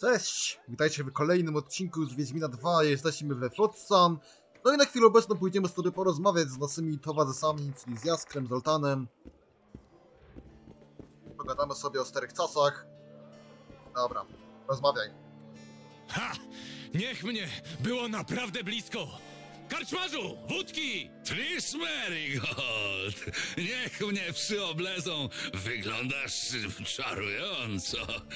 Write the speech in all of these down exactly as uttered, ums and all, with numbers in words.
Cześć! Witajcie w kolejnym odcinku z Wiedźmina dwa. Jesteśmy we Flotsam. No i na chwilę obecną pójdziemy sobie porozmawiać z naszymi towarzyszami, czyli z Jaskrem, Zoltanem. Pogadamy sobie o starych czasach. Dobra, rozmawiaj. Ha! Niech mnie było naprawdę blisko! Karczmarzu! Wódki! Tris Merigold! Niech mnie przyoblezą! Wyglądasz czarująco.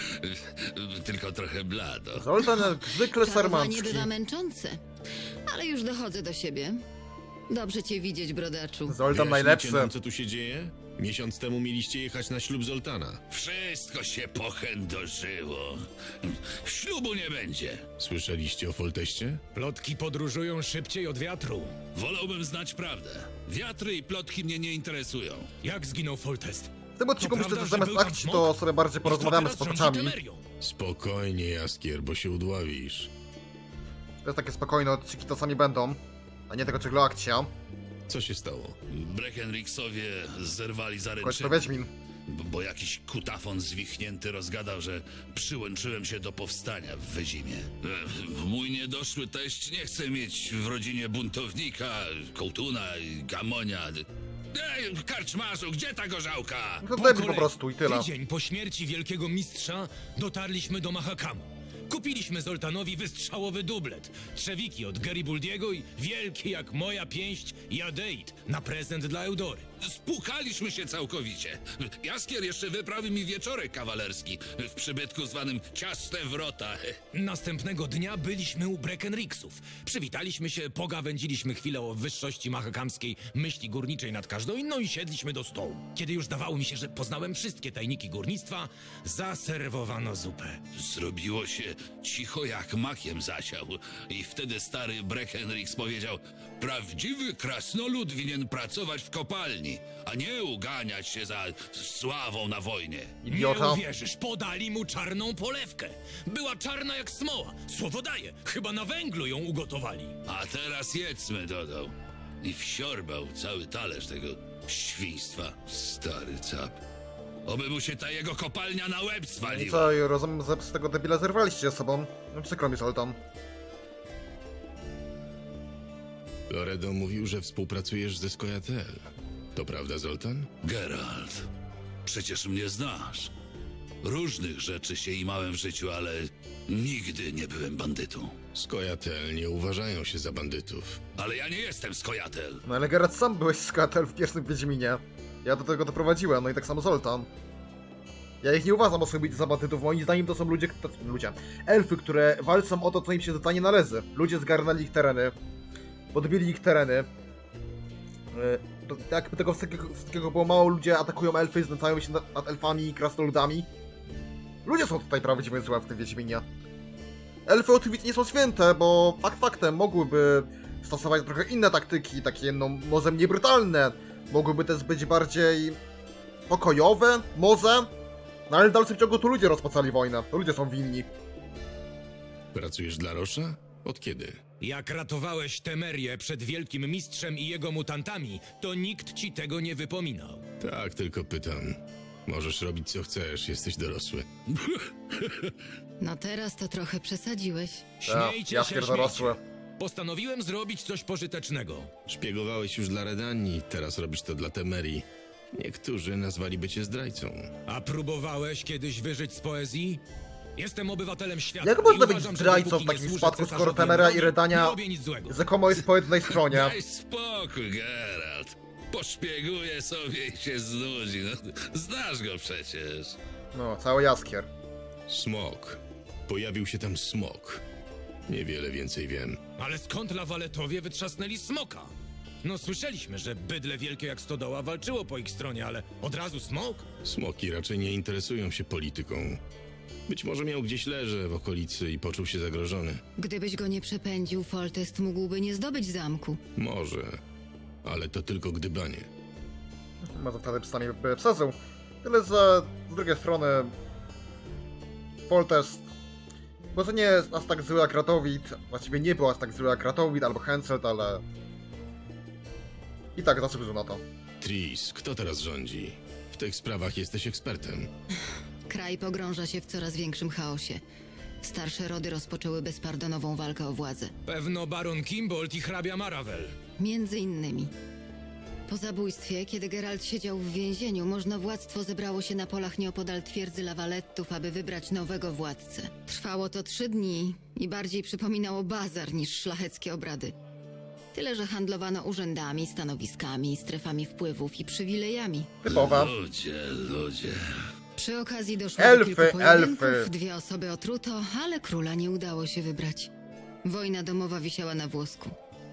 Tylko trochę blado. Zoltan jak zwykle Czarowanie sarmancki. bywa męczące, ale już dochodzę do siebie. Dobrze cię widzieć, brodaczu. Zoltan Wyjaśnijcie najlepszy. nam, co tu się dzieje? Miesiąc temu mieliście jechać na ślub Zoltana. Wszystko się pochędożyło. Ślubu nie będzie. Słyszeliście o Folteście? Plotki podróżują szybciej od wiatru. Wolałbym znać prawdę. Wiatry i plotki mnie nie interesują. Jak zginął Foltest? W tym odcinku To myślę, prawda, że że zamiast był tam akcji smok? to sobie bardziej porozmawiamy z I kto teraz potoczami. rządzi Temerią? Spokojnie, Jaskier, bo się udławisz. To jest takie spokojne odcinki, czasami będą, a nie tego czego akcja. Co się stało? Breckenrixowie zerwali Chodź to zaręczyny. Wiedźmin. Bo, bo jakiś kutafon zwichnięty rozgadał, że przyłączyłem się do powstania w Wyzimie. E, Mój niedoszły teść nie chce mieć w rodzinie buntownika, kołtuna, gamonia. Ej, karczmarzu, gdzie ta gorzałka? No to Po daj mi po kolei. prostu i tyle. Tydzień po śmierci wielkiego mistrza dotarliśmy do Mahakamu. Kupiliśmy Zoltanowi wystrzałowy dublet, trzewiki od Garibaldiego i wielki jak moja pięść Jadeit na prezent dla Eudory. Spłukaliśmy się całkowicie. Jaskier jeszcze wyprawił mi wieczorek kawalerski w przybytku zwanym Ciaste Wrota. Następnego dnia byliśmy u Breckenrixów. Przywitaliśmy się, pogawędziliśmy chwilę o wyższości mahakamskiej myśli górniczej nad każdą inną i siedliśmy do stołu. Kiedy już zdawało mi się, że poznałem wszystkie tajniki górnictwa, zaserwowano zupę. Zrobiło się cicho jak makiem zasiał. I wtedy stary Breckenrix powiedział: prawdziwy krasnolud winien pracować w kopalni, a nie uganiać się za sławą na wojnie. Idiota. Nie uwierzysz, podali mu czarną polewkę. Była czarna jak smoła. Słowo daję, chyba na węglu ją ugotowali. A teraz jedzmy, dodał. I wsiorbał cały talerz tego świństwa. Stary cap. Oby mu się ta jego kopalnia na łeb I zwaliła. co, i rozumiem, że z tego debila zerwaliście ze sobą. No przykro mi, Zoltan. Loredo mówił, że współpracujesz ze Skojatel. To prawda, Zoltan? Geralt, przecież mnie znasz. Różnych rzeczy się imałem w życiu, ale nigdy nie byłem bandytą. Skojatel nie uważają się za bandytów. Ale ja nie jestem skojatel. No ale Geralt, sam byłeś skatel w pierwszym Wiedźminie. Ja do tego doprowadziłem, no i tak samo Zoltan. Ja ich nie uważam osobiście za bandytów, moim zdaniem to są ludzie, to, ludzie, elfy, które walczą o to, co im się totalnie należy. Ludzie zgarnęli ich tereny, podbili ich tereny. Yy, to, jakby tego wszystkiego, wszystkiego było mało, ludzie atakują elfy, znęcają się nad, nad elfami i krasnoludami. Ludzie są tutaj prawdziwym złem w tym Wiedźminie. Elfy oczywiście nie są święte, bo fakt faktem mogłyby stosować trochę inne taktyki, takie no może mniej brutalne. Mogłyby też być bardziej pokojowe, może. No ale w dalszym ciągu to ludzie rozpoczęli wojnę, to ludzie są winni. Pracujesz dla Rosza? Od kiedy? Jak ratowałeś Temerię przed wielkim mistrzem i jego mutantami, to nikt ci tego nie wypominał. Tak, tylko pytam. Możesz robić co chcesz, jesteś dorosły. No teraz to trochę przesadziłeś. Śmiejcie ja się, pierdolosły. śmiejcie. Postanowiłem zrobić coś pożytecznego. Szpiegowałeś już dla Redanii, teraz robisz to dla Temerii. Niektórzy nazwaliby cię zdrajcą. A próbowałeś kiedyś wyżyć z poezji? Jestem obywatelem świata. Jak można i być uważam, że zdrajcą dopóki w nie takim służę przypadku, skoro cesarzowi Temera i Enrowi, Redania nie robię nic złego. rzekomo jest po jednej stronie. Daj spokój, Geralt. Poszpieguje sobie i się znudzi. No, znasz go przecież. No, cały jaskier. Smok. Pojawił się tam smok. Niewiele więcej wiem. Ale skąd lawaletowie wytrzasnęli smoka? No słyszeliśmy, że bydle wielkie jak stodoła walczyło po ich stronie, ale od razu smok? Smoki raczej nie interesują się polityką. Być może miał gdzieś leże w okolicy i poczuł się zagrożony. Gdybyś go nie przepędził, Foltest mógłby nie zdobyć zamku. Może, ale to tylko gdybanie. Może wtedy przynajmniej by przeżył. Tyle, że z drugiej strony Foltest może nie jest aż tak zły jak Ratowid, właściwie nie był aż tak zły jak Ratowid albo Henselt, ale i tak zasłużył na to. Tris, kto teraz rządzi? W tych sprawach jesteś ekspertem. Kraj pogrąża się w coraz większym chaosie. Starsze rody rozpoczęły bezpardonową walkę o władzę. Pewno baron Kimbold i hrabia Maravel. Między innymi. Po zabójstwie, kiedy Geralt siedział w więzieniu, możnowładztwo zebrało się na polach nieopodal twierdzy Lawalettów, aby wybrać nowego władcę. Trwało to trzy dni i bardziej przypominało bazar niż szlacheckie obrady. Tyle, że handlowano urzędami, stanowiskami, strefami wpływów i przywilejami. Typowa. Ludzie, ludzie. Przy okazji doszło Elfy, do kilku pojedynków, elfy. dwie osoby otruto, ale króla nie udało się wybrać. Wojna domowa wisiała na włosku.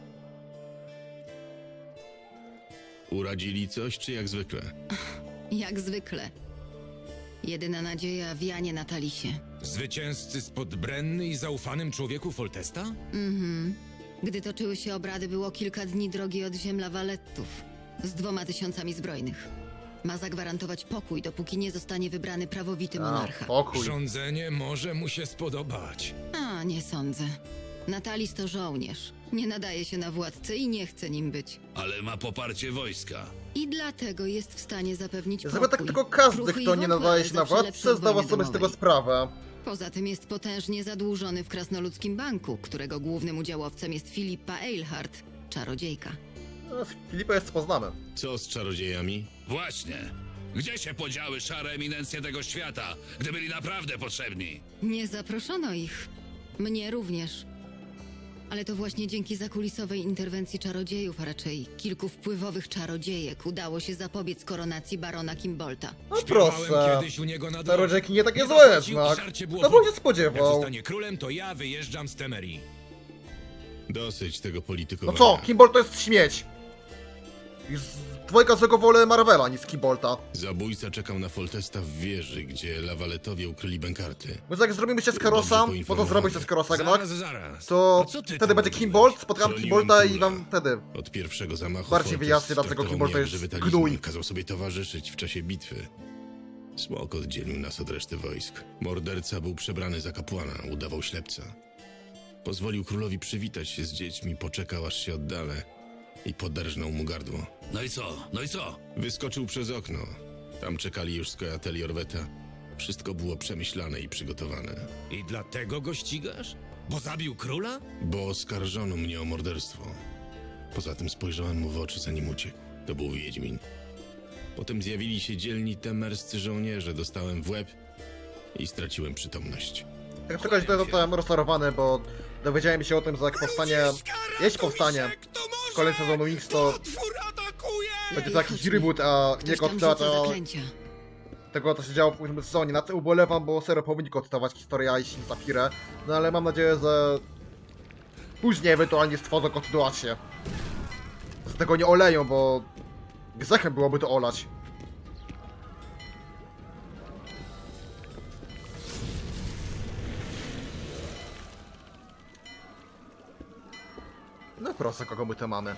Uradzili coś, czy jak zwykle? Jak zwykle. Jedyna nadzieja w Janie Natalisie. Zwycięzcy spod Brenny i zaufanym człowieku Foltesta? Mhm. Gdy toczyły się obrady, było kilka dni drogi od ziem Lawalettów z dwoma tysiącami zbrojnych. Ma zagwarantować pokój, dopóki nie zostanie wybrany prawowity A, monarcha. pokój. Rządzenie może mu się spodobać. A, nie sądzę. Natalis to żołnierz. Nie nadaje się na władcę i nie chce nim być. Ale ma poparcie wojska. I dlatego jest w stanie zapewnić Chyba pokój. tak tylko każdy, Kruchy i kto nie wokół, nadaje ale się na zawsze lepszy władcę, od zdawał wojny sobie z tego domowej. sprawę. Poza tym jest potężnie zadłużony w Krasnoludzkim Banku, którego głównym udziałowcem jest Filipa Eilhart, czarodziejka. No, Filipa jest poznamy. Co z czarodziejami? Właśnie. Gdzie się podziały szare eminencje tego świata, gdy byli naprawdę potrzebni? Nie zaproszono ich. Mnie również. Ale to właśnie dzięki zakulisowej interwencji czarodziejów, a raczej kilku wpływowych czarodziejek, udało się zapobiec koronacji barona Kimbolta. No Śpiewałem proszę. kiedyś u niego na dworze. Czarodziejki nie takie Nie złe zapłacił i znak. żarcie było Kto by wód. się Jak spodziewał? zostanie królem, to ja wyjeżdżam z Temerii. Dosyć tego No politykowania. co, Kimbolt to jest śmieć. Już dwojga złego wolę Marvela niż Kimbolta. Zabójca czekał na Foltesta w wieży, gdzie Lawaletowie ukryli bękarty. Bo jak zrobimy się z Karosa, Dobrze po to poinformowany. zrobić się z Karosa, tak? Zaraz, zaraz. To A co ty wtedy tam będzie robiłeś? Kimbolt, spotkamy Chroniłem Kimbolta i króla. wam wtedy. Od pierwszego zamachu Bardziej Foltest wyjaśnię, dlaczego traktował Kimbolt to mnie jest jak żywy talizman. gnój. Kazał sobie towarzyszyć w czasie bitwy. Smok oddzielił nas od reszty wojsk. Morderca był przebrany za kapłana, udawał ślepca. Pozwolił królowi przywitać się z dziećmi, poczekał aż się oddalę i poderżnął mu gardło. No i co? No i co? Wyskoczył przez okno. Tam czekali już skojateli Orweta. Wszystko było przemyślane i przygotowane. I dlatego go ścigasz? Bo zabił króla? Bo oskarżono mnie o morderstwo. Poza tym spojrzałem mu w oczy, zanim uciekł. To był Wiedźmin. Potem zjawili się dzielni temerscy żołnierze, dostałem w łeb i straciłem przytomność. Tak tylko, że to zostałem rozczarowany, bo dowiedziałem się o tym, że jak powstanie... Jeśli powstanie kolejny sezon Wings, to będzie to jakiś reboot, a nie Ktoś tam kontynuacja rzuca zaklęcia. tego, co się działo w późnym sezonie. Na tym ubolewam, bo serio powinni kontynuować historię Aishi i Safirę. No ale mam nadzieję, że później ewentualnie stworzą kontynuację. Z tego nie oleją, bo grzechem byłoby to olać. No proszę, kogo my to mamy.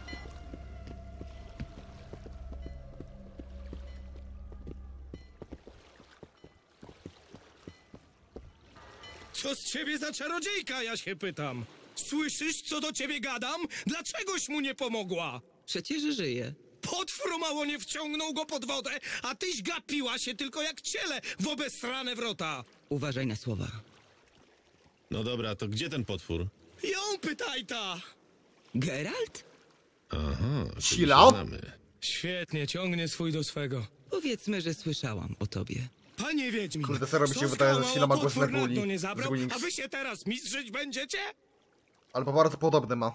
Co z ciebie za czarodziejka, ja się pytam? Słyszysz, co do ciebie gadam? Dlaczegoś mu nie pomogła? Przecież żyje. Potwór mało nie wciągnął go pod wodę, a tyś gapiła się tylko jak ciele w obesrane wrota. Uważaj na słowa. No dobra, to gdzie ten potwór? Ją pytaj ta! Geralt? Aha, czyli się Chillout? znamy. Świetnie, ciągnie swój do swego. Powiedzmy, że słyszałam o tobie. Panie Wiedźmin, Kurde, serio mi się co wydaje, że skałał, Sila ma potwór głos na na guli dno nie z zabrał, Wings. a wy się teraz mistrzyć będziecie? Albo bardzo podobny ma.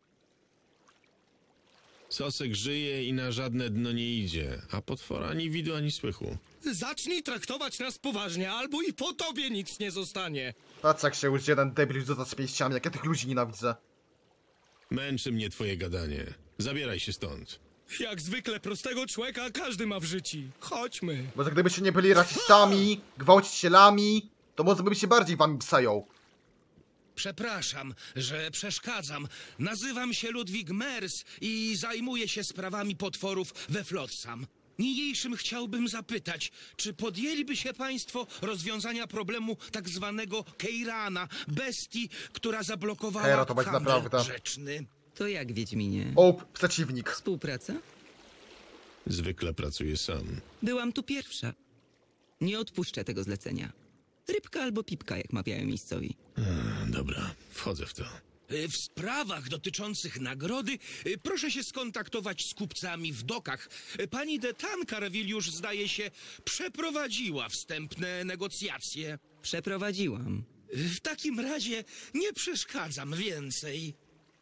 Sosek żyje i na żadne dno nie idzie, a potwora ani widu, ani słychu. Zacznij traktować nas poważnie, albo i po tobie nic nie zostanie. Patrz jak się już jeden debil rzuca z pięściami, jak ja tych ludzi nienawidzę. Męczy mnie twoje gadanie. Zabieraj się stąd. Jak zwykle prostego człowieka każdy ma w życiu. Chodźmy. Bo że gdybyście nie byli rasistami, gwałcicielami, to może by się bardziej wami psają. Przepraszam, że przeszkadzam. Nazywam się Ludwik Mers i zajmuję się sprawami potworów we Flotsam. Niniejszym chciałbym zapytać, czy podjęliby się państwo rozwiązania problemu tak zwanego Keirana, bestii, która zablokowała Keira to będzie handel naprawdę. rzeczny? To jak, Wiedźminie? O, przeciwnik. Współpraca? Zwykle pracuję sam. Byłam tu pierwsza. Nie odpuszczę tego zlecenia. Rybka albo pipka, jak mawiają miejscowi. Eee, dobra, wchodzę w to. Y, W sprawach dotyczących nagrody y, proszę się skontaktować z kupcami w dokach. Y, Pani de Tancarville już, zdaje się, przeprowadziła wstępne negocjacje. Przeprowadziłam. Y, W takim razie nie przeszkadzam więcej.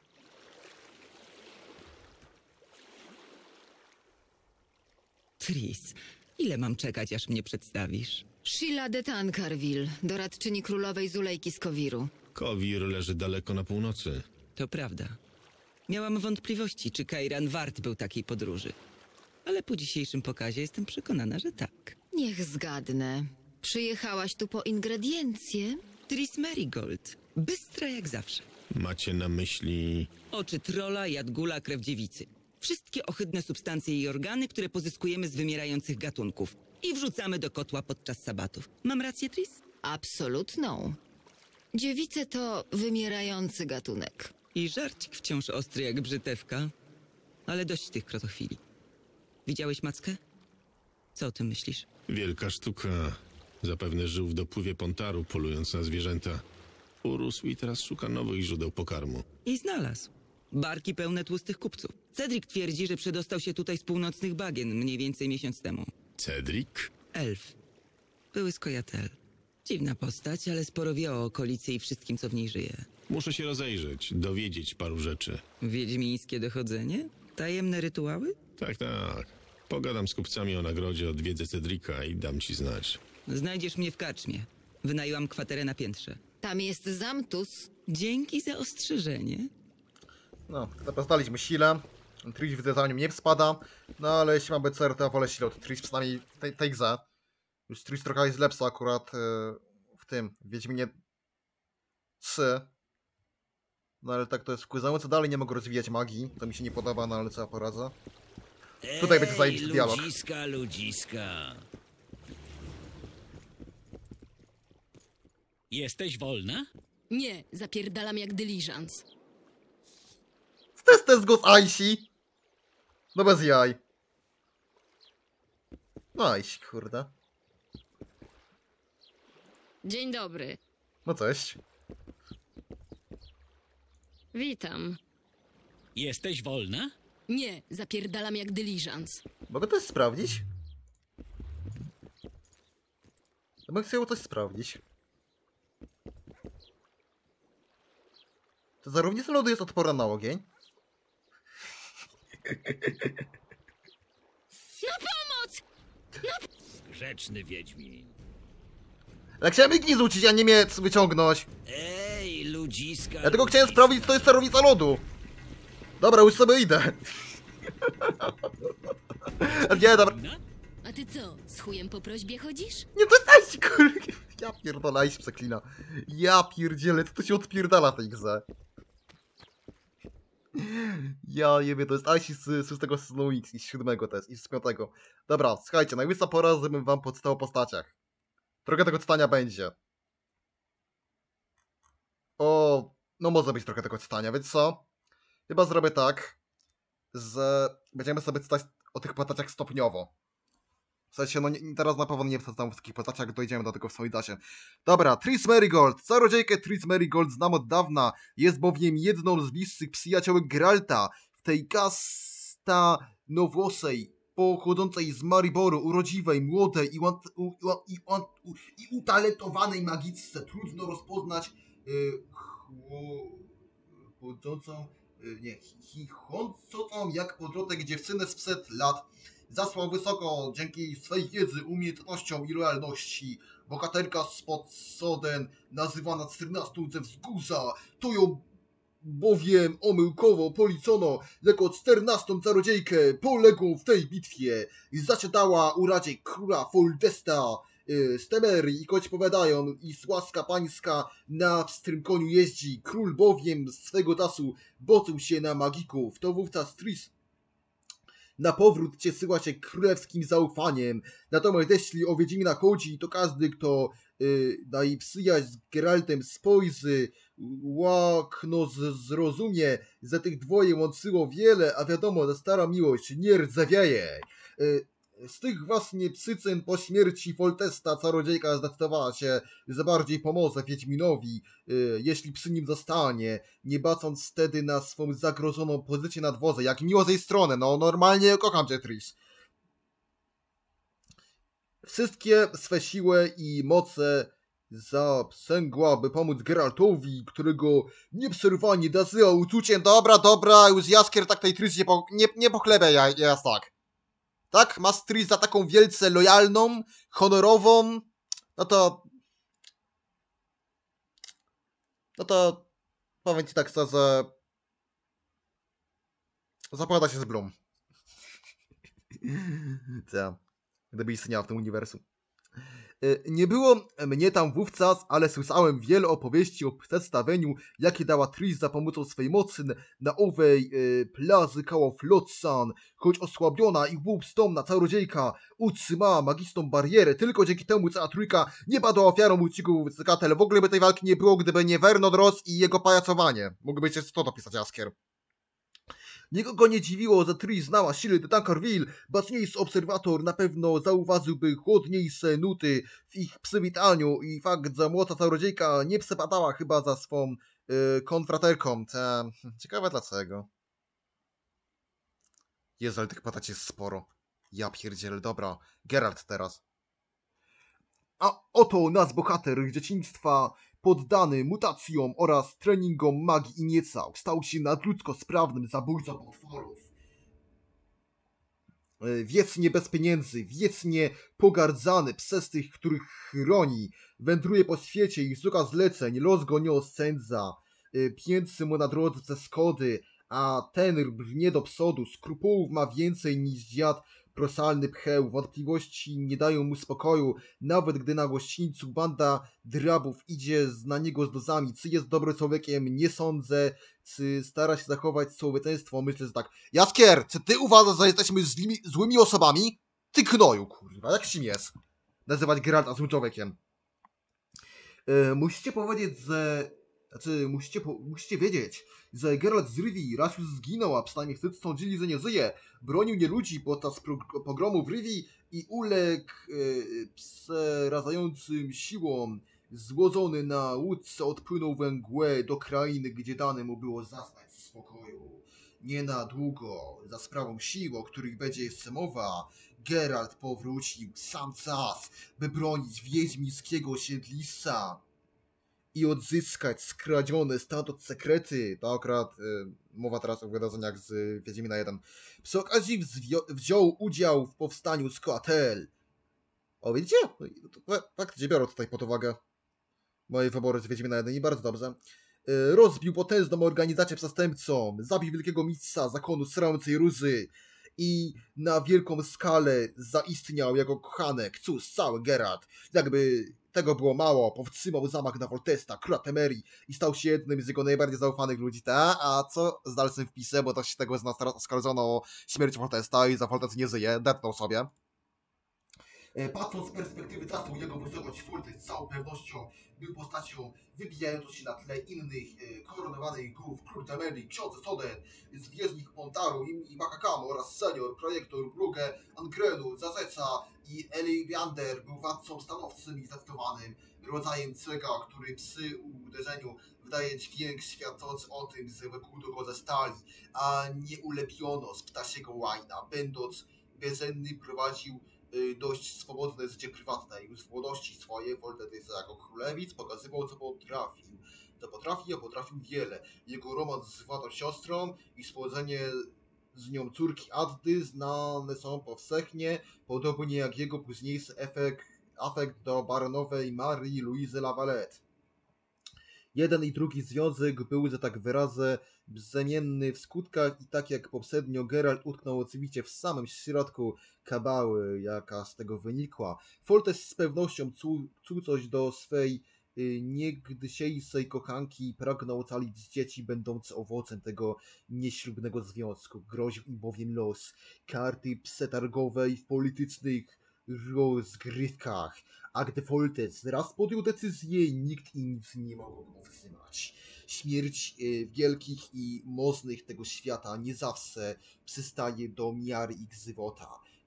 Tris, ile mam czekać, aż mnie przedstawisz? Sheila de Tancarville, doradczyni królowej Zulejki z Kowiru. Kowir leży daleko na północy. To prawda. Miałam wątpliwości, czy Kairan wart był takiej podróży. Ale po dzisiejszym pokazie jestem przekonana, że tak. Niech zgadnę. Przyjechałaś tu po ingrediencje? Tris Merigold. Bystra jak zawsze. Macie na myśli... Oczy trola, jadgula, krew dziewicy. Wszystkie ohydne substancje i organy, które pozyskujemy z wymierających gatunków. I wrzucamy do kotła podczas sabatów. Mam rację, Tris? Absolutną. Dziewice to wymierający gatunek. I żarcik wciąż ostry jak brzytewka. Ale dość tych krotochwili. Widziałeś mackę? Co o tym myślisz? Wielka sztuka. Zapewne żył w dopływie Pontaru, polując na zwierzęta. Urósł i teraz szuka nowych źródeł pokarmu. I znalazł. Barki pełne tłustych kupców. Cedric twierdzi, że przedostał się tutaj z północnych bagien mniej więcej miesiąc temu. Cedric? Elf. Były skojatel. Dziwna postać, ale sporo wie o okolicy i wszystkim, co w niej żyje. Muszę się rozejrzeć, dowiedzieć paru rzeczy. Wiedźmińskie dochodzenie? Tajemne rytuały? Tak, tak. Pogadam z kupcami o nagrodzie, odwiedzę Cedrika i dam ci znać. Znajdziesz mnie w karczmie. Wynajęłam kwaterę na piętrze. Tam jest Zamtus. Dzięki za ostrzeżenie. No, zapoznaliśmy Sheilę. Tris widzę za nim nie spada. No ale jeśli mam być fair, to ja wolę Sheilę od Tris, przynajmniej w tej, tej grze. Już Tris trochę jest lepsza akurat yy, w tym, w Wiedźminie trzy. No ale tak to jest wkurzające. Dalej nie mogę rozwijać magii. To mi się nie podoba, no ale co ja poradzę. Tutaj będzie zajebisty dialog. Ludziska, ludziska. Jesteś wolna? Nie, zapierdalam jak dyliżans. To jest test go z Aisi. No bez jaj. No Aisi, kurde. Dzień dobry. No cześć. Witam. Jesteś wolna? Nie, zapierdalam jak dyliżans. Mogę coś sprawdzić? Ja bym chciał coś sprawdzić. To zarównica lodu jest odporna na ogień? Na pomoc! Grzeczny Wiedźmin. Ale chciałem igni rzucić, a nie miec wyciągnąć. Ej, ludziska. Ja tylko chciałem ludziska. sprawdzić, co to jest czarownica lodu. Dobra, już sobie idę. Nie, dobra. A ty co, z chujem po prośbie chodzisz? Nie, to jest Aisi, kurde. Ja pierdolę, Aisi przeklina. Ja pierdzielę, co to się odpierdala w tej grze. Ja nie wiem, to jest Aisi z szóstego sezonu X i z siódmego też, i z piątego. Dobra, słuchajcie, najwyższa pora, żebym wam podstał o postaciach. Trochę tego czytania będzie. O, no może być trochę tego czytania, więc co? Chyba zrobię tak, że będziemy sobie czytać o tych postaciach stopniowo. W sensie, no nie, teraz na pewno nie wsadzam w takich postaciach, dojdziemy do tego w swoim czasie. Dobra, Tris Merigold. Czarodziejkę Tris Merigold znam od dawna. Jest bowiem jedną z bliższych przyjaciółek Geralta. W tej kastanowłosej, pochodzącej z Mariboru, urodziwej, młodej i, u, u, i, u, i utalentowanej magiczce trudno rozpoznać yy, chodzącą, yy, nie, chichącą jak podrodek dziewczynę sprzed lat. Zasłał wysoko dzięki swej wiedzy, umiejętnościom i lojalności. Bohaterka spod Soden, nazywana czternastą ze wzgórza, to ją bowiem omyłkowo policono jako czternastą czarodziejkę poległą w tej bitwie. Zasiadała u radzie króla Foldesta yy, z Temerii i choć powiadają, iż łaska pańska na pstrym koniu jeździ, król bowiem z swego czasu boczył się na magików, to wówczas Tris na powrót cieszyła się królewskim zaufaniem. Natomiast jeśli o Wiedźmina chodzi, to każdy, kto yy, na jej przyjaźń z Geraltem spojrzy, łakno z, zrozumie, że tych dwoje łączyło wiele, a wiadomo, że stara miłość nie rdzewieje. Yy, Z tych właśnie psycyn po śmierci Foltesta czarodziejka zdecydowała się, że bardziej pomoże Wiedźminowi, yy, jeśli przy nim zostanie, nie bacząc wtedy na swą zagrożoną pozycję na dworze. Jak miło z jej strony, no normalnie kocham cię, Tris. Wszystkie swe siły i moce zaprzęgła, by pomóc Geraltowi, którego nieprzerwanie dazyła uczuciem. Dobra, dobra, już Jaskier tak tej Tris nie, po, nie, nie pochlebę ja, ja tak. Tak? Masz Tris za taką wielce lojalną, honorową, no to... No to... Powiem ci tak szczerze... Zapowiada się z Bloom. Co? Gdyby istniała w tym uniwersum. Nie było mnie tam wówczas, ale słyszałem wiele opowieści o przedstawieniu, jakie dała Tris za pomocą swej mocy na owej e, plaży koło Flotsam. Choć osłabiona i głupstąna czarodziejka utrzymała magiczną barierę, tylko dzięki temu cała trójka nie padła ofiarą ucików z Katel. W ogóle by tej walki nie było, gdyby nie Vernon Ross i jego pajacowanie. Mógłby jeszcze to dopisać, Jaskier. Nikogo nie dziwiło, że Tris znała siły de Tancarville. Baczniejszy obserwator na pewno zauważyłby chłodniejsze nuty w ich przywitaniu i fakt, że młoda czarodziejka nie przepadała chyba za swą yy, konfraterką. Ta... Ciekawe dlaczego. Jezu, ale tych patać jest sporo. Ja pierdzielę, dobra. Geralt teraz. A oto nasz bohater dzieciństwa, poddany mutacjom oraz treningom magii i niecał, stał się nadludzko sprawnym zabójcą potworów. Wiecznie bez pieniędzy, wiecznie pogardzany przez tych, których chroni, wędruje po świecie i szuka zleceń, los go nie oszczędza, piętrzy mu na drodze schody, a ten brnie do przodu, skrupułów ma więcej niż dziad prosalny pcheł, wątpliwości nie dają mu spokoju, nawet gdy na gościńcu banda drabów idzie na niego z dozami. Czy jest dobrym człowiekiem? Nie sądzę. Czy stara się zachować człowieczeństwo? Myślę, że tak. Jaskier, czy ty uważasz, że jesteśmy zlimi, złymi osobami? Ty gnoju, kurwa, jak ci jest nazywać Geralta złym człowiekiem? Yy, musicie powiedzieć, że... Znaczy, musicie, po... musicie wiedzieć, że Geralt z Rivii raz już zginął, a przynajmniej wszyscy sądzili, że nie żyje. Bronił nie ludzi podczas pogromu w Rivii i uległ yy, przerażającym siłom. Złożony na łódce odpłynął we mgłę do krainy, gdzie dane mu było zaznać spokoju. Nie na długo, za sprawą sił, o których będzie jeszcze mowa, Geralt powrócił sam czas, by bronić wiedźmińskiego siedliska i odzyskać skradzione stamtąd sekrety. To akurat y, mowa teraz o wydarzeniach z Wiedźmina jeden. Przy okazji wziął udział w powstaniu Scoia'tael. O, widzicie? Tak, gdzie biorą tutaj pod uwagę moje wybory z Wiedźmina jeden i bardzo dobrze. Y, rozbił potężną organizację przestępcą, zabił wielkiego mistrza zakonu Srącej Róży i na wielką skalę zaistniał jako kochanek. Cóż, cały Geralt, jakby tego było mało, powstrzymał zamach na Foltesta, króla Temerii i stał się jednym z jego najbardziej zaufanych ludzi. Ta, a co z dalszym wpisem, bo to się tego z nas teraz oskarżono o śmierć Foltesta i za Foltest nie żyje, depnął sobie. Patrząc z perspektywy czasu, jego wysokość Foltest z całą pewnością był postacią wybijającą się na tle innych e, koronowanych głów, król Temerii, ksiądz Soden, zwierzchnik Pontaru i, i Makakam oraz senior, projektor Brugge, Angrenu, Zazeca i Eliander był władcą stanowczym i zdecydowanym, rodzajem człowieka, który przy uderzeniu wydaje dźwięk świadczący o tym, że wykuto go ze stali, a nie ulepiono z ptasiego łajna. Będąc bezsenny, prowadził dość swobodne życie prywatne. Już w młodości swojej Foltest jako królewic pokazywał, co potrafił. Co potrafił, a potrafił wiele. Jego romans z władą siostrą i spłodzenie z nią córki Addy znane są powszechnie, podobnie jak jego późniejszy efekt, afekt do baronowej Marii Louise Lavalette. Jeden i drugi związek był, że tak wyrażę, brzemienny w skutkach i tak jak poprzednio Geralt utknął oczywiście w samym środku kabały, jaka z tego wynikła. Foltest z pewnością czuł coś do swej y, niegdysiejszej kochanki i pragnął ocalić dzieci będące owocem tego nieślubnego związku. Groził im bowiem los, karty przetargowej w politycznych rozgrywkach. A gdy Foltest raz podjął decyzję, nikt i nic nie mogło go wstrzymać. Śmierć y, wielkich i mocnych tego świata nie zawsze przystaje do miary ich żywota.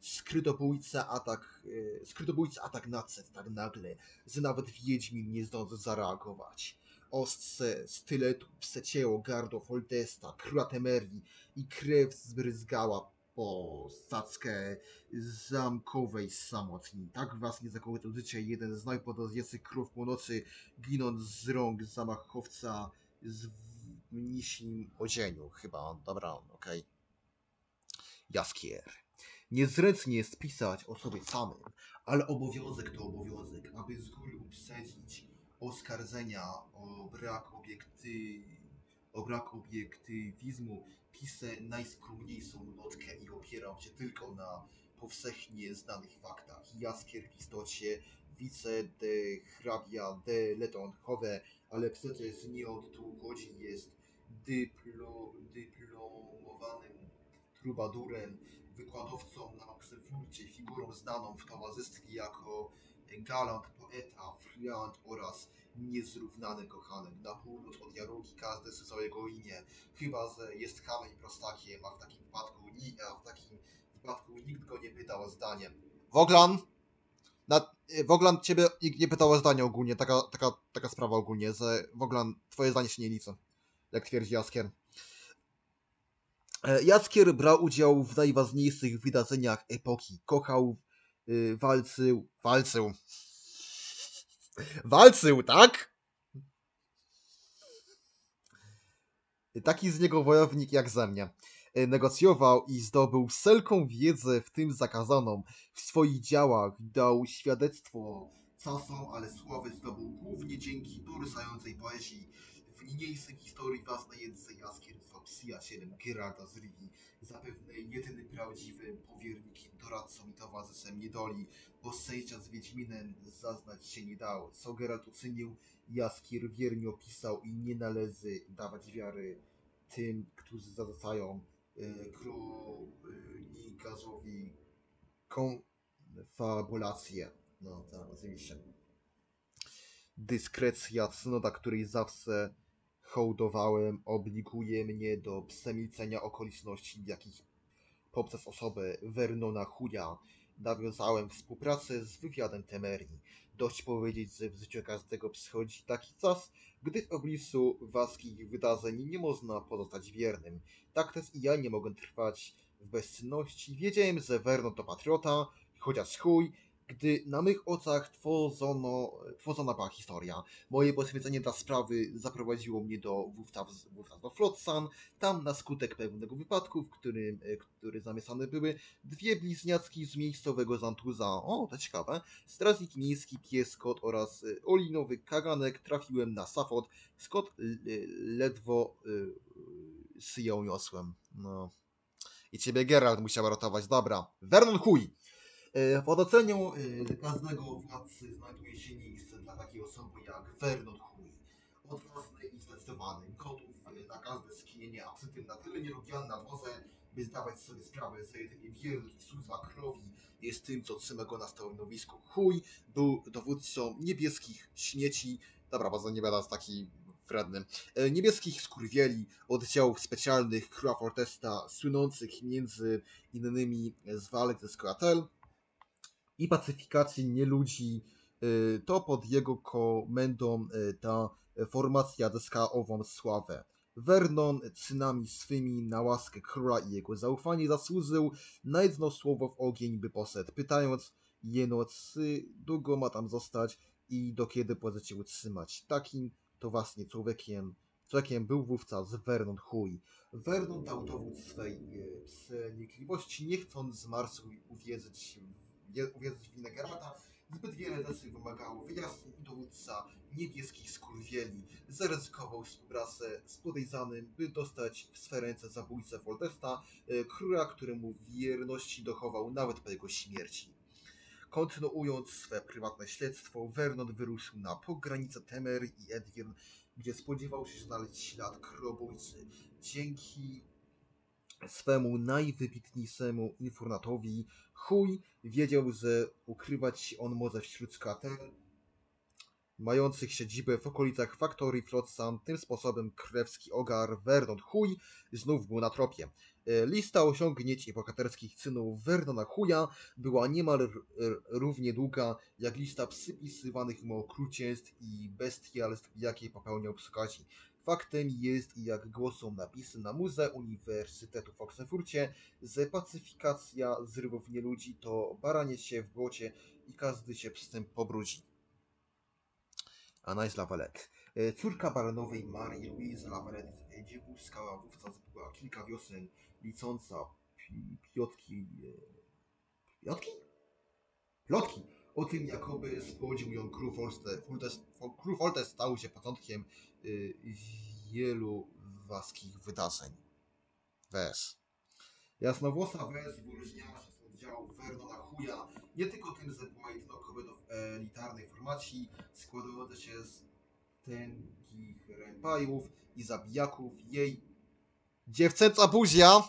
Skrytobójca atak, e, skrytobójca atak nadszedł tak nagle, że nawet Wiedźmin nie zdążył zareagować. Ostrze styletu przecięło gardło Foltesta, króla Temerii i krew zbryzgała po stackę zamkowej samotni. Tak właśnie zakończył życie jeden z najpotężniejszych królów północy, ginąc z rąk zamachowca z mnisim odzieniu. Chyba, dobra, okej. Okay. Jaskier. Niezręcznie jest pisać o sobie samym, ale obowiązek to obowiązek, aby z góry uprzedzić oskarżenia o brak obiekty... o brak obiektywizmu. Piszę najskromniejszą notkę i opieram się tylko na powszechnie znanych faktach. Jaskier w istocie wice de hrabia de Letonhowe, ale przecież nie od tu chodzi, jest dyplo, dyplomowanym trubadurem, wykładowcą na Oxenfurcie, figurą znaną w towarzystwie jako galant, poeta, friant oraz niezrównany kochanek. Na północ od Jarugi każdy z całego imię, chyba że jest hamem i prostakiem, a w takim wypadku, a w takim wypadku nikt go nie pytał o zdanie. Woglan! Na, Woglan, ciebie nikt nie pytał o zdanie ogólnie, taka, taka, taka sprawa ogólnie, że Woglan, twoje zdanie się nie liczy, jak twierdzi Jaskier. Jaskier brał udział w najważniejszych wydarzeniach epoki. Kochał, yy, walczył, walczył. Walczył, tak? Taki z niego wojownik jak ze mnie. Negocjował i zdobył wszelką wiedzę, w tym zakazaną. W swoich działach dał świadectwo czasom, ale sławę zdobył głównie dzięki porysającej poezji. W niniejszej historii własnej jedynce Jaskier został przyjacielem Geralta z Rivii, zapewne jedynym prawdziwym powiernikiem, doradcą i towarzyszem niedoli, bo szczęścia z Wiedźminem zaznać się nie dało. Co Geralt uczynił, Jaskier wiernie opisał i nie należy dawać wiary tym, którzy zarzucają y, kronikazowi konfabulację. No, tak, oczywiście. Dyskrecja, cnota, której zawsze hołdowałem, obliguje mnie do przemilczenia okoliczności, w jakich poprzez osobę Vernona Chuja nawiązałem współpracę z wywiadem Temerii. Dość powiedzieć, że w życiu każdego przychodzi taki czas, gdy w obliczu ważkich wydarzeń nie można pozostać wiernym. Tak też i ja nie mogę trwać w bezczynności. Wiedziałem, że Vernon to patriota, chociaż chuj, gdy na mych oczach tworzono, tworzona była historia. Moje poświęcenie dla sprawy zaprowadziło mnie do wówczas, wówczas do Flotsam. Tam na skutek pewnego wypadku, w którym który zamieszane były dwie bliźniaczki z miejscowego Zantuza. O, to ciekawe. Strażnik miejski, pies, kot oraz olinowy kaganek trafiłem na Safot. Scott ledwo yy, szyją niosłem. No. I ciebie Geralt musiał ratować. Dobra. Vernon chuj! W otoczeniu każdego władcy znajduje się miejsce dla takiej osoby jak Vernon Chuj. Odważny i zdecydowany, gotów na każde skinienie, a przy tym na tyle nielubiany na dworze, by zdawać sobie sprawę, że jedynie wielki służba królowi jest tym, co trzyma go na stanowisku. Chuj był dowódcą niebieskich śmieci, dobra, bardzo nie będę taki wredny, niebieskich skurwieli, oddziałów specjalnych króla Foltesta, słynących między innymi z walk ze Skoratel i pacyfikacji nieludzi. To pod jego komendą ta formacja zyskała ową sławę. Vernon czynami swymi na łaskę króla i jego zaufanie zasłużył na jedno słowo w ogień, by poszedł, pytając jeno, czy długo ma tam zostać i do kiedy możecie utrzymać. Takim to właśnie człowiekiem, człowiekiem był wówczas Vernon Chuj. Vernon dał dowód swej przenikliwości, nie chcąc z Marsu uwierzyć uwierzyć w winę Geralta. Zbyt wiele rzeczy wymagało wyjaśnień i dowódca niebieskich skurwieli zaryzykował współpracę z podejrzanym, by dostać w swe ręce zabójcę Foltesta, króla, któremu wierności dochował nawet po jego śmierci. Kontynuując swe prywatne śledztwo, Vernon wyruszył na pogranicę Temerii i Edirn, gdzie spodziewał się znaleźć ślad królobójcy. Dzięki swemu najwybitniejszemu informatowi Chuj wiedział, że ukrywać on może wśród skater mających siedzibę w okolicach faktorii Flotsam. Tym sposobem królewski ogar Vernon Chuj znów był na tropie. E, Lista osiągnięć i bohaterskich czynów Vernona Chuja była niemal r- r- równie długa jak lista przypisywanych mu okrucieństw i bestialstw, jakie popełniał przy okazji. Faktem jest, jak głoszą napisy na murze Uniwersytetu w Oksfordzie, że pacyfikacja zrywów nieludzi to baranie się w błocie i każdy się przy tym pobrudzi. Anais Lavalette. E, Córka baronowej Marii Louise Lavalette gdzie uzyskała wówczas była kilka wiosen, licząca pi- piotki... e, Piotki? Plotki o tym, jakoby spłodził ją król Foltest. Foltest- Fol- Król Foltest stał się początkiem y, wielu waskich wydarzeń. Wes. Jasnowłosa Wes wyróżniała się z oddziału Vernona Chuja nie tylko tym, że była jedyną kobietą w elitarnej formacji, składającej się z tęgich rępajów i zabijaków. Jej dziewczęca buzia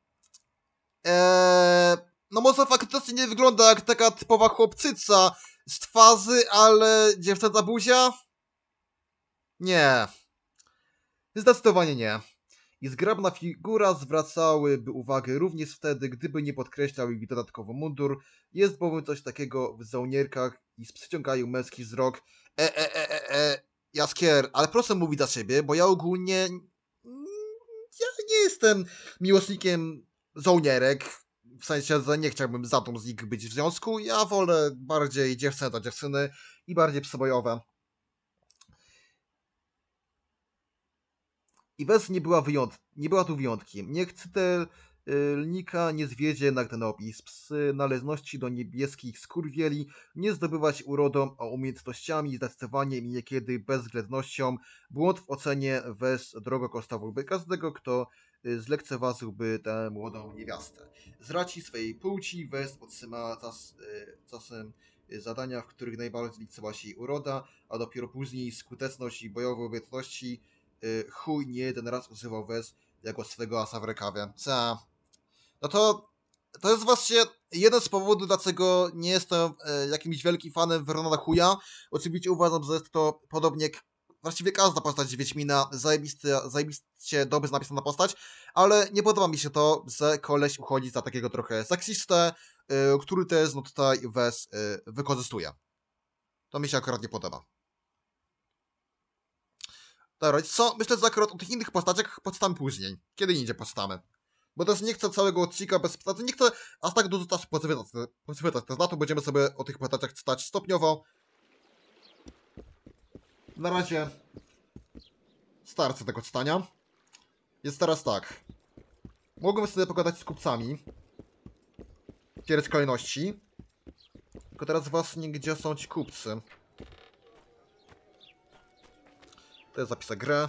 eee, no może faktycznie nie wygląda jak taka typowa chłopcyca z twarzy, ale dziewczęca buzia? Nie. Zdecydowanie nie. I zgrabna figura zwracałyby uwagę również wtedy, gdyby nie podkreślał ich dodatkowo mundur. Jest bowiem coś takiego w żołnierkach i przyciągają męski wzrok. E, e, e, e, e, Jaskier, ale proszę mówić za siebie, bo ja ogólnie... Ja nie jestem miłośnikiem żołnierek. W sensie, że nie chciałbym za tą z nich być w związku. Ja wolę bardziej dziewczęta, dziewczyny i bardziej przebojowe. I Wes nie była, wyjąt... nie była tu wyjątkiem. Niech czytelnika nie zwiedzie jednak ten opis. Psy należności do niebieskich skurwieli nie zdobywać urodą, a umiejętnościami, zdecydowaniem i niekiedy bezwzględnością. Błąd w ocenie Wes drogo kosztowałby każdego, kto zlekceważyłby tę młodą niewiastę. Z racji swojej płci Wes otrzymała czas, czasem zadania, w których najbardziej liczyła się jej uroda, a dopiero później skuteczność i bojowe umiejętności. Chuj nie jeden raz używał Wes jako swego asa w rękawie. Co? No to to jest właśnie jeden z powodów, dlaczego nie jestem e, jakimś wielkim fanem Vernona Chuja. Oczywiście uważam, że jest to podobnie jak właściwie każda postać z Wiedźmina, zajebisty, zajebiście dobrze napisana postać, ale nie podoba mi się to, że koleś uchodzi za takiego trochę seksistę, e, który też no tutaj Wes e, wykorzystuje. To mi się akurat nie podoba. Dobra, co? Myślę, że akurat o tych innych postaciach poczytamy później. Kiedy indziej poczytamy. Bo też nie chcę całego odcinka bez postaci, nie chcę aż tak dużo czasu poświęcać. Na to będziemy sobie o tych postaciach czytać stopniowo. Na razie starczy tego czytania. Jest teraz tak. Mogłem sobie pogadać z kupcami. W pierwszej kolejności. Tylko teraz właśnie gdzie są ci kupcy. To jest zapisać grę.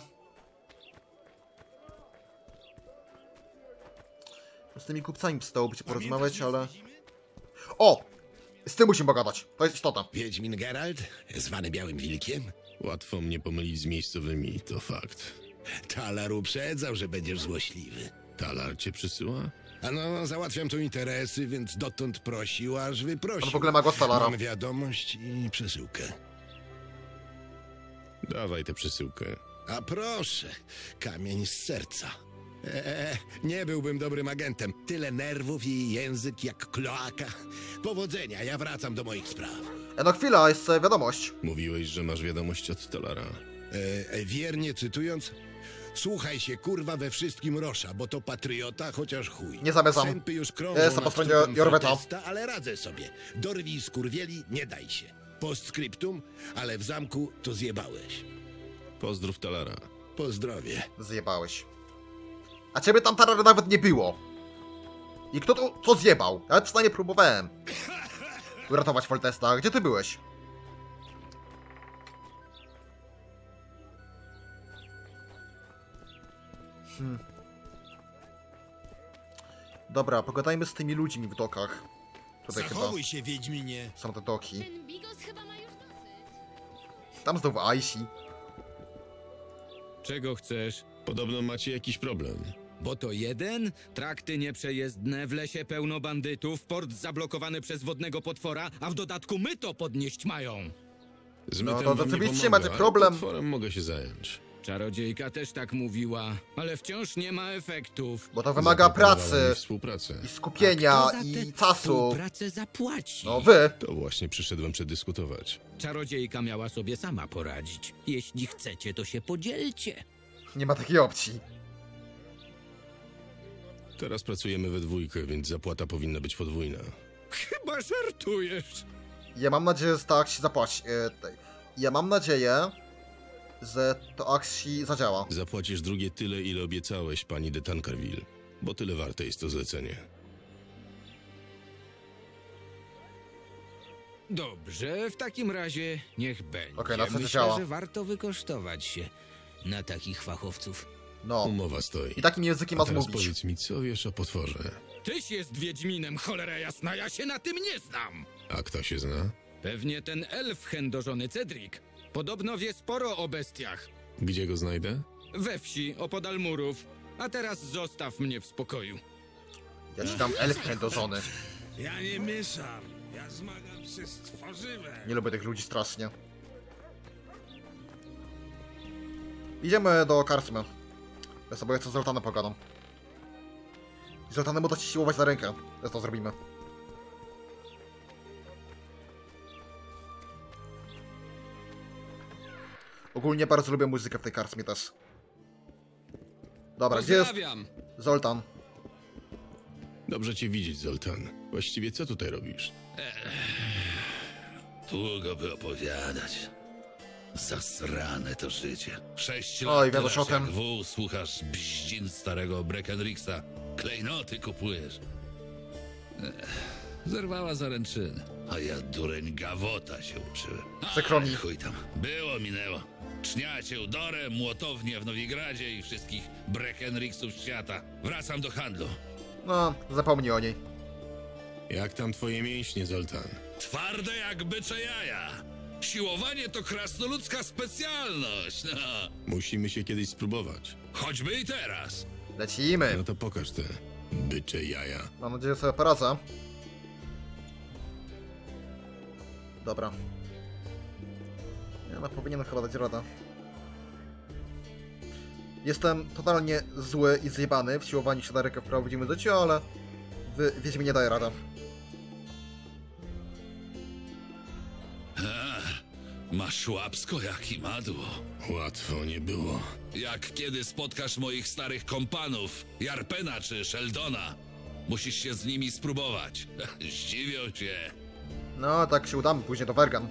Z tymi kupcami przydałoby się porozmawiać, ale... O! Z tym musimy pogadać. To jest istota. Wiedźmin Geralt, zwany Białym Wilkiem? Łatwo mnie pomylić z miejscowymi, to fakt. Talar uprzedzał, że będziesz złośliwy. Talar cię przysyła? A no, załatwiam tu interesy, więc dotąd prosił, aż wyprosił. On w ogóle ma głos Talara. Mam wiadomość i przesyłkę. Dawaj tę przesyłkę. A proszę, kamień z serca. Eee, nie byłbym dobrym agentem. Tyle nerwów i język jak kloaka. Powodzenia, ja wracam do moich spraw. E no chwila, jest e, wiadomość. Mówiłeś, że masz wiadomość od Talara. Eee, wiernie cytując, słuchaj się kurwa we wszystkim Rosza, bo to patriota, chociaż chuj. Nie zamierzam. Sępy już krążą Jestem po nad stronie trupem Jorweta. Foltesta, ale radzę sobie. Dorwij skurwieli, nie daj się. Postscriptum, ale w zamku to zjebałeś. Pozdrów Talara. Pozdrowie. Zjebałeś. A ciebie tam Tarar nawet nie było. I kto to co zjebał? Ja przynajmniej próbowałem uratować Foltesta. Gdzie ty byłeś? Hmm. Dobra, pogadajmy z tymi ludźmi w dokach. Tutaj Zachowuj chyba się, Wiedźminie. są te doki. Ten bigos chyba ma już dosyć. Tam znowu Aisi. Czego chcesz? Podobno macie jakiś problem. Bo to jeden? Trakty nieprzejezdne, w lesie pełno bandytów, port zablokowany przez wodnego potwora, a w dodatku my to podnieść mają. Z No mytem to wam nie rzeczywiście pomogę, macie ale problem. potworem mogę się zająć. Czarodziejka też tak mówiła, ale wciąż nie ma efektów. Bo to wymaga Zaproponowała pracy mi współpracę. i skupienia A kto za i tę czasu. współpracę zapłaci? No wy. To właśnie przyszedłem przedyskutować. Czarodziejka miała sobie sama poradzić. Jeśli chcecie, to się podzielcie. Nie ma takiej opcji. Teraz pracujemy we dwójkę, więc zapłata powinna być podwójna. Chyba żartujesz. Ja mam nadzieję, że ta akcja zapłaci. e, tej. Ja mam nadzieję, że to akcji zadziała. Zapłacisz drugie tyle, ile obiecałeś, pani de Tancarville, bo tyle warte jest to zlecenie. Dobrze, w takim razie niech będzie. Okej, na co to Myślę, działa? że warto wykosztować się na takich fachowców. No. Umowa stoi. I takim językiem A masz teraz mówić. powiedz mi, co wiesz o potworze? Tyś jest Wiedźminem, cholera jasna, ja się na tym nie znam. A kto się zna? Pewnie ten elf chędożony Cedric. Podobno wie sporo o bestiach. Gdzie go znajdę? We wsi, opodal murów. A teraz zostaw mnie w spokoju. Ja ci dam elf chędożony. Ja nie mieszam. Ja zmagam się z tworzywem. Nie lubię tych ludzi strasznie. Idziemy do karczmy. Ja sobie co z Zoltanem pogadam. I Zoltanem uda ci siłować za rękę. Teraz to zrobimy. Ogólnie bardzo lubię muzykę w tej karczmie też. Dobra, gdzie jest Zoltan? Dobrze cię widzieć, Zoltan. Właściwie co tutaj robisz? Długo by opowiadać. Zasrane to życie. Sześć Oj, lat wiadomo o teraz jak tym. wół, słuchasz bździn starego Breckenrixa. Klejnoty kupujesz. Ech, zerwała zaręczyny. A ja dureń gawota się uczyłem. Przykro mi. Chuj tam. Było, minęło. Czniacie Udorę, młotownię w Nowigradzie i wszystkich Breckenrixów świata. Wracam do handlu. No, zapomnij o niej. Jak tam twoje mięśnie, Zoltan? Twarde jak bycze jaja. Siłowanie to krasnoludzka specjalność. No. Musimy się kiedyś spróbować. Choćby i teraz. Lecimy. No to pokaż te bycze jaja. Mam nadzieję, że sobie poradzę. Dobra. Ja no, powinienem chyba dać radę. Jestem totalnie zły i zjebany w siłowaniu się na rękę w prawdziwym życiu, ale w Wiedźmie nie daje radę. Ech, masz łapsko jak i madło. Łatwo nie było. Jak kiedy spotkasz moich starych kompanów, Jarpena czy Sheldona, musisz się z nimi spróbować. Zdziwią cię. No, tak się udamy później do Wergan.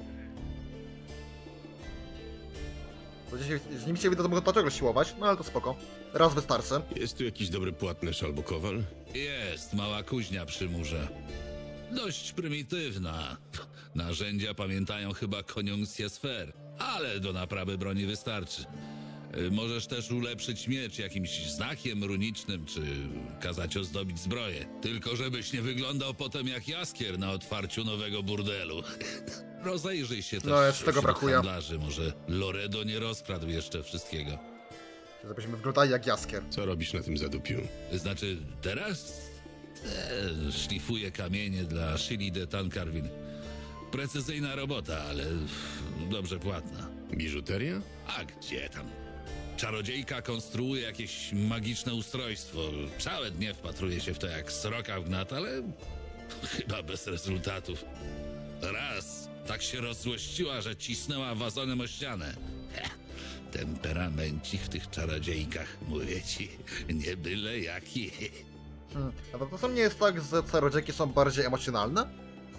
Z nimi się widzę, to mogę dlaczego siłować, no ale to spoko. Raz wystarczy. Jest tu jakiś dobry płatnerz albo kowal? Jest mała kuźnia przy murze. Dość prymitywna. Narzędzia pamiętają chyba koniunkcję sfer, ale do naprawy broni wystarczy. Y, Możesz też ulepszyć miecz jakimś znakiem runicznym, czy kazać ozdobić zbroję. Tylko żebyś nie wyglądał potem jak jaskier na otwarciu nowego burdelu. Rozejrzyj się też No, jeszcze tego wśród brakuje. handlarzy. Może Loredo nie rozkradł jeszcze wszystkiego. Żebyśmy wyglądali jak jaskier. Co robisz na tym zadupiu? Znaczy, teraz e, szlifuję kamienie dla Shili de Tancarville. Precyzyjna robota, ale dobrze płatna. Biżuteria? A gdzie tam? Czarodziejka konstruuje jakieś magiczne ustrojstwo. Całe dnie wpatruje się w to jak sroka w gnat, ale chyba bez rezultatów. Raz tak się rozzłościła, że cisnęła wazonem o ścianę. Heh, temperamencik w tych czarodziejkach, mówię ci, nie byle jaki. Hmm. A to czasem nie jest tak, że czarodziejki są bardziej emocjonalne?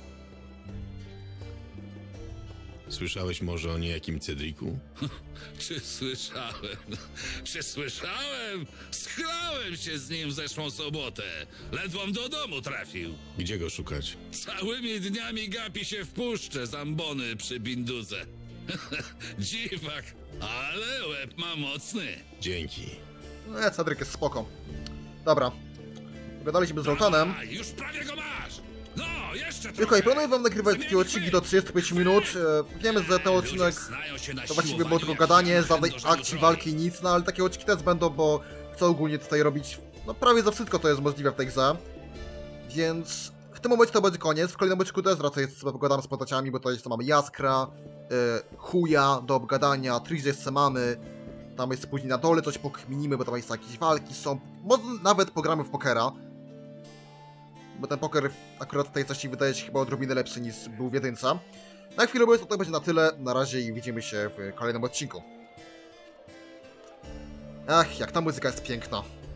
Słyszałeś może o niejakim Cedriku? Czy słyszałem? Czy słyszałem? Schlałem się z nim w zeszłą sobotę. Ledwom do domu trafił. Gdzie go szukać? Całymi dniami gapi się w puszcze z ambony przy Binduze. Dziwak, ale łeb ma mocny. Dzięki. Nie, Cedric jest spoko. Dobra. Pogadaliśmy z Zoltanem. A, już prawie go masz! No, jeszcze Tylko i planuję wam nagrywać takie odcinki do trzydziestu pięciu minut. E, Wiemy, że ten odcinek to właściwie było tylko gadanie, żadnej akcji, walki, nic, no ale takie odcinki też będą, bo chcę ogólnie tutaj robić, no prawie za wszystko to jest możliwe w tej grze. Więc w tym momencie to będzie koniec. W kolejnym odcinku też raczej sobie pogadam z postaciami, bo tutaj jeszcze mamy Jaskra, e, Chuja do obgadania, Triss jeszcze mamy. Tam jest później na dole, coś pokminimy, bo tam jest jakieś walki są. Może nawet pogramy w pokera. Bo ten poker akurat w tej części wydaje się chyba odrobinę lepszy niż był w jedynce. Na chwilę obecną to będzie na tyle. Na razie i widzimy się w kolejnym odcinku. Ach, jak ta muzyka jest piękna.